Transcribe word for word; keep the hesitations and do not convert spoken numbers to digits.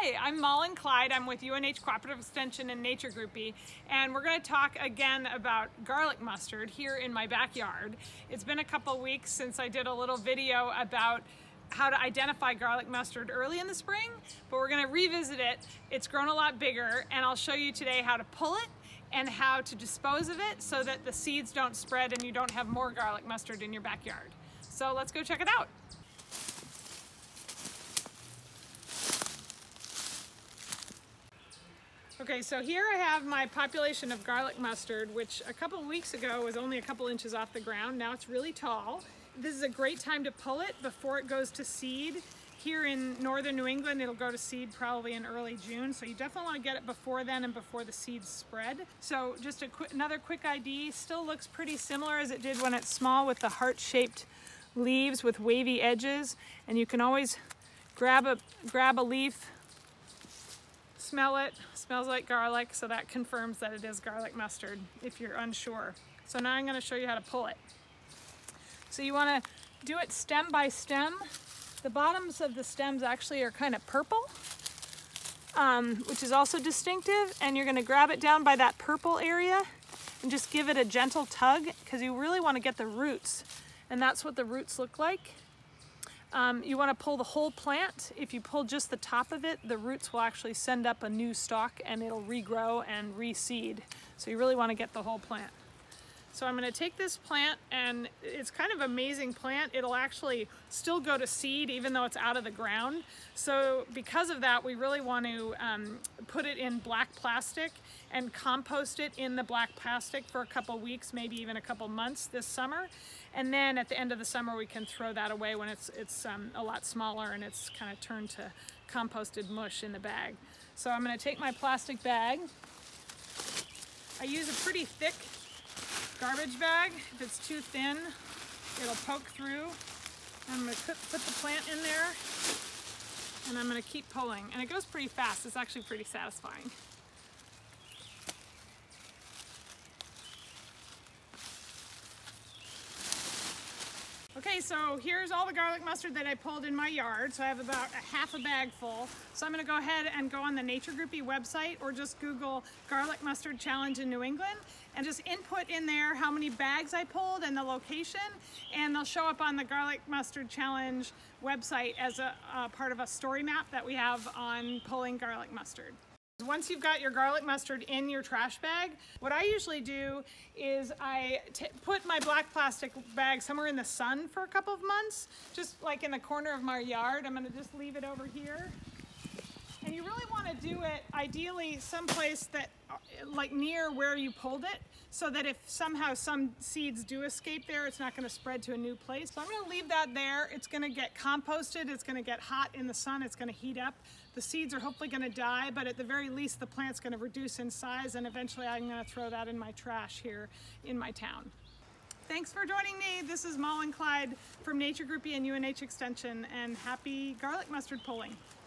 Hi, I'm Malin Clyde. I'm with U N H Cooperative Extension and Nature Groupie, and we're going to talk again about garlic mustard here in my backyard. It's been a couple weeks since I did a little video about how to identify garlic mustard early in the spring, but we're going to revisit it. It's grown a lot bigger, and I'll show you today how to pull it and how to dispose of it so that the seeds don't spread and you don't have more garlic mustard in your backyard. So let's go check it out. Okay, so here I have my population of garlic mustard, which a couple of weeks ago was only a couple inches off the ground. Now it's really tall. This is a great time to pull it before it goes to seed. Here in northern New England, it'll go to seed probably in early June, so you definitely want to get it before then and before the seeds spread. So just a quick, another quick I D, still looks pretty similar as it did when it's small, with the heart-shaped leaves with wavy edges, and you can always grab a, grab a leaf, smell it, smells like garlic, so that confirms that it is garlic mustard if you're unsure. So now I'm going to show you how to pull it. So you want to do it stem by stem. The bottoms of the stems actually are kind of purple, um, which is also distinctive, and you're going to grab it down by that purple area and just give it a gentle tug, because you really want to get the roots, and that's what the roots look like. Um, you want to pull the whole plant. If you pull just the top of it, the roots will actually send up a new stalk and it'll regrow and reseed. So you really want to get the whole plant. So I'm going to take this plant, and it's kind of an amazing plant. It'll actually still go to seed even though it's out of the ground. So because of that, we really want to um, put it in black plastic and compost it in the black plastic for a couple weeks, maybe even a couple months this summer. And then at the end of the summer, we can throw that away when it's, it's um, a lot smaller and it's kind of turned to composted mush in the bag. So I'm going to take my plastic bag. I use a pretty thick garbage bag. If it's too thin, it'll poke through. I'm going to put, put the plant in there, and I'm going to keep pulling. And it goes pretty fast. It's actually pretty satisfying. Okay, so here's all the garlic mustard that I pulled in my yard. So I have about a half a bag full. So I'm going to go ahead and go on the Nature Groupie website, or just Google Garlic Mustard Challenge in New England, and just input in there how many bags I pulled and the location, and they'll show up on the Garlic Mustard Challenge website as a, a part of a story map that we have on pulling garlic mustard. Once you've got your garlic mustard in your trash bag, what I usually do is I t put my black plastic bag somewhere in the sun for a couple of months, just like in the corner of my yard. I'm going to just leave it over here. And you really want to do it ideally someplace that, like near where you pulled it, so that if somehow some seeds do escape there, it's not going to spread to a new place. So I'm going to leave that there. It's going to get composted. It's going to get hot in the sun. It's going to heat up. The seeds are hopefully going to die, but at the very least, the plant's going to reduce in size, and eventually I'm going to throw that in my trash here in my town. Thanks for joining me. This is Malin Clyde from Nature Groupie and U N H Extension, and happy garlic mustard pulling.